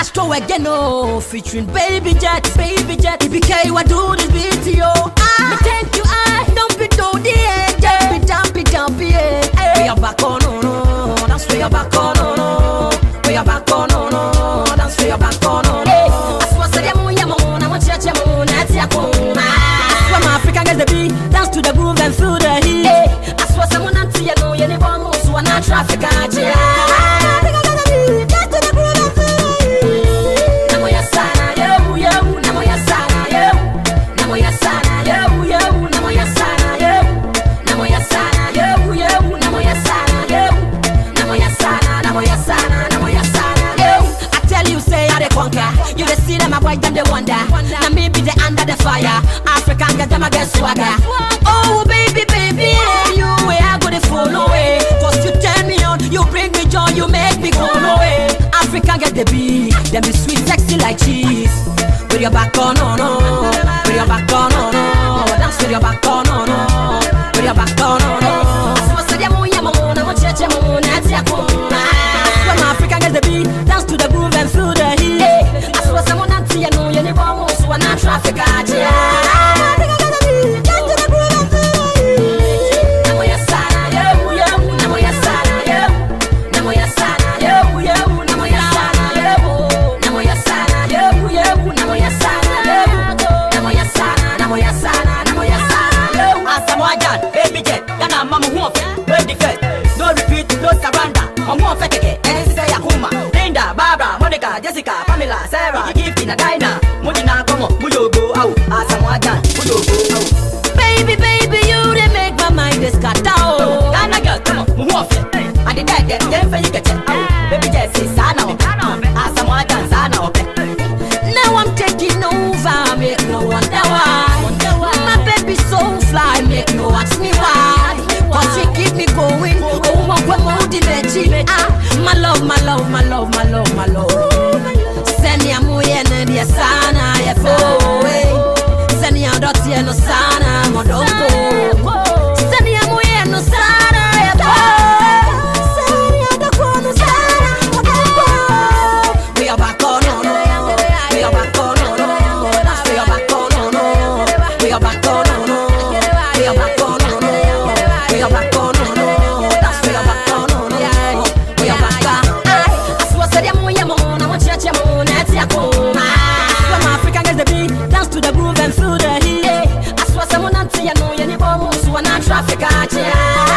Astro again, oh, featuring Baby Jet, EBK, what do this video? Me thank you, I don't be toady, dumpy, we are back on, no, that's where you're back on, no, we are back on, no, that's where you're back on, no. I swear, say I'm a church, from African girls, the beat, dance to the groove and feel the heat. I swear, someone not see you know, you never move, so I'm not traffic, you see them a boy, them they wonder. Now me be the under the fire. African get them a get swagger. Oh baby, you way I go to follow way. Cause you turn me on, you bring me joy, you make me go away. African get the beat, them be sweet, sexy like cheese. With your back on, no, with your back on, no, dance with your back on, no, with your back on, no. So say them ya mama, na cheche mama, na tia kuma. From African get the beat, dance to the groove and feel the heat. Someone not see you know you never move, so I'm not traffic. Jessica, Pamela, Sarah, give in a diner. Mudina, come on, Muyo go out. Asamoah, Muyo go out. Baby, you they make my mind this cut out. Ghana girl, come on, move off it. I did that, then for you get it out. Baby, Jessie, Sana, Asamoah, Sana, now I'm taking over, make no wonder why. My baby so fly, make no ask me why. Cause she keep me going, oh, what more did they my love, my love, my love, my love, my love. Senia muye ndia sana ya foe. Senia doti no sana modoko. Senia muye no sana ya foe. Senia doko no sana modoko. We are back on, no, we are back on, no, we are back on, no, we are back on, no, we are back on, no, we are back on, no, that's we are back on, no, we are back. From African girls the beat, dance to the groove and feel the heat. I swear someone not see you know you never move, so I'm not traffic.